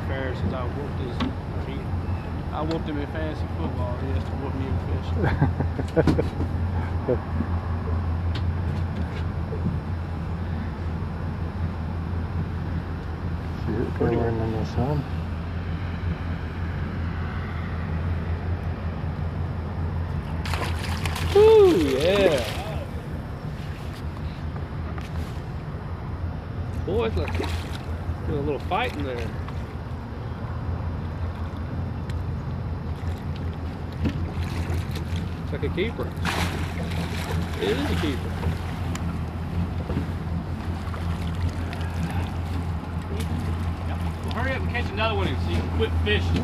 fair since I whooped his. I whooped him in fantasy football. He has to whoop me in fishing. See it going in the sun. Woo, yeah. Boy, it's like doing a little fight in there. It's like a keeper. It is a keeper. Well, hurry up and catch another one so you can quit fishing.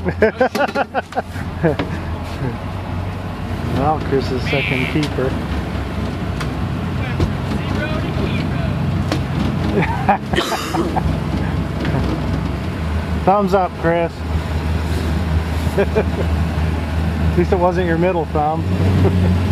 Well, Chris's second keeper. Thumbs up, Chris. At least it wasn't your middle thumb.